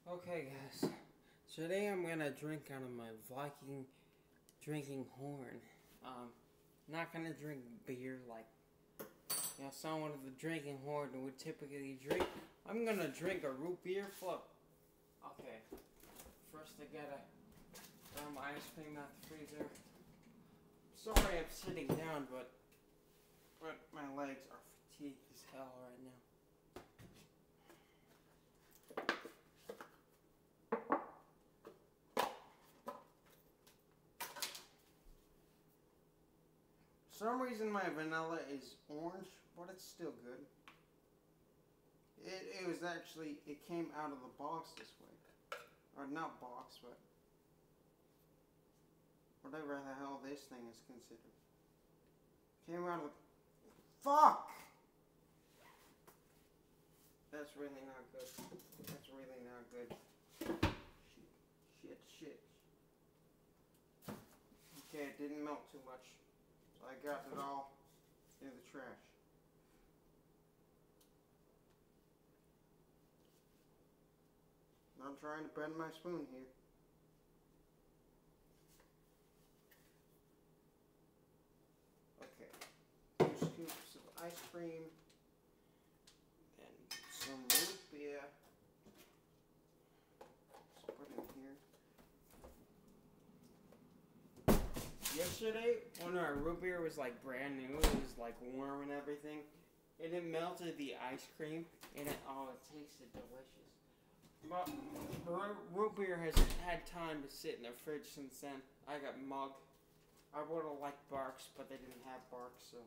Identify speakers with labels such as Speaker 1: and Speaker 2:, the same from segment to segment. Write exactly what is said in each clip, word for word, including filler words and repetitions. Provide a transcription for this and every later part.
Speaker 1: Okay, guys. Today I'm gonna drink out of my Viking drinking horn. Um, not gonna drink beer like you know someone with a drinking horn would typically drink. I'm gonna drink a root beer float. Okay. First I gotta grab my ice cream out the freezer. Sorry I'm sitting down, but but my legs are fatigued as hell right now. For some reason my vanilla is orange, but it's still good. It, it was actually, it came out of the box this way. Or not box, but whatever the hell this thing is considered. Came out of the... Fuck! That's really not good. That's really not good. Shit, shit, shit. Okay, it didn't melt too much. So I got it all in the trash. I'm trying to bend my spoon here. Okay. Two scoops of ice cream. And some root beer. Just put it in here. Yesterday, when our root beer was like brand new, it was like warm and everything. And it melted the ice cream. And it, oh, it tasted delicious. But root beer has had time to sit in the fridge since then. I got mug. I would have liked Barks, but they didn't have Barks, so.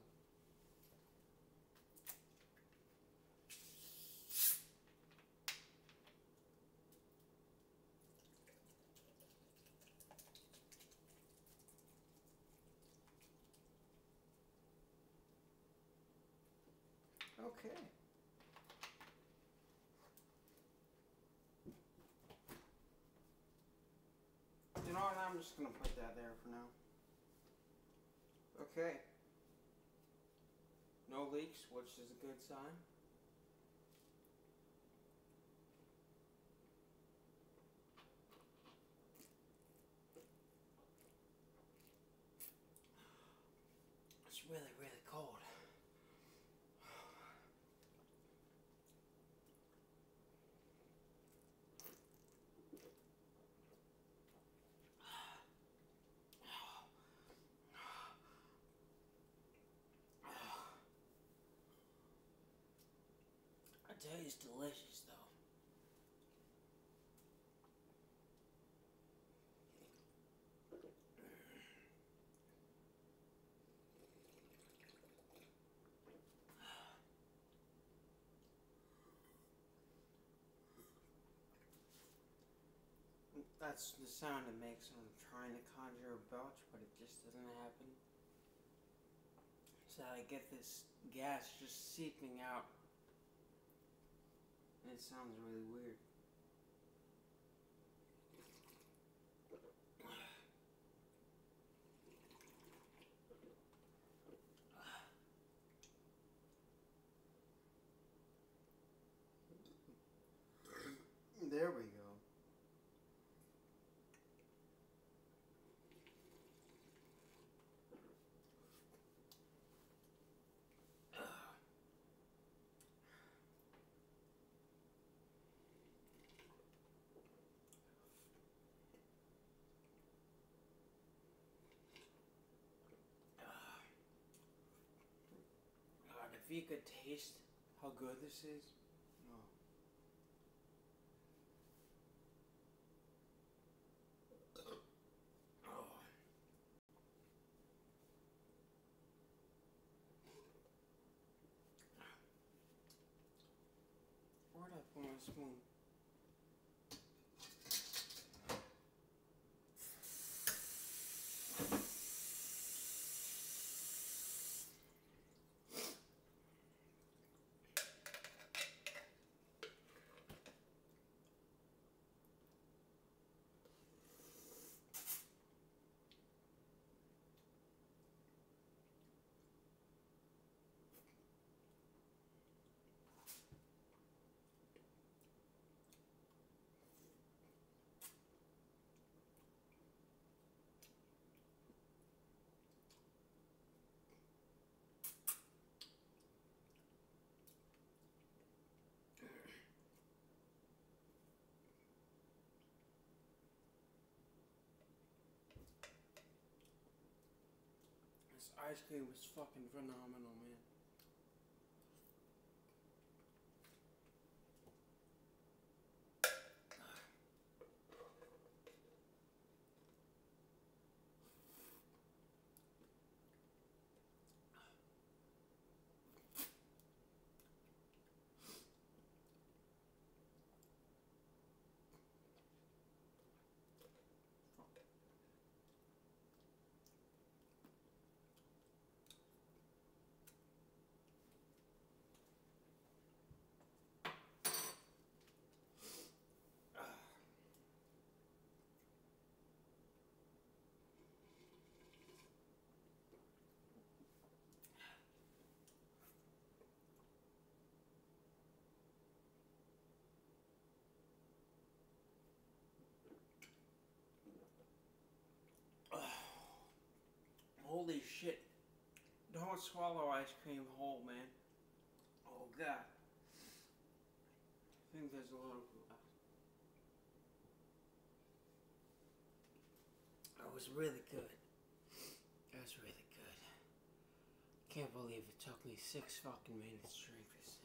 Speaker 1: Okay. You know what? I'm just gonna put that there for now. Okay. No leaks, which is a good sign. It's really, really cold. I tell you, it's delicious, though. That's the sound it makes when I'm trying to conjure a belch, but it just doesn't happen. So I get this gas just seeping out. And it sounds really weird. There we go. God, if you could taste how good this is. Oh. Oh. Where'd I put my spoon? This ice cream is fucking phenomenal, man. Holy shit. Don't swallow ice cream whole, man. Oh, God. I think there's a little left. That was really good. That was really good. Can't believe it took me six fucking minutes to drink this.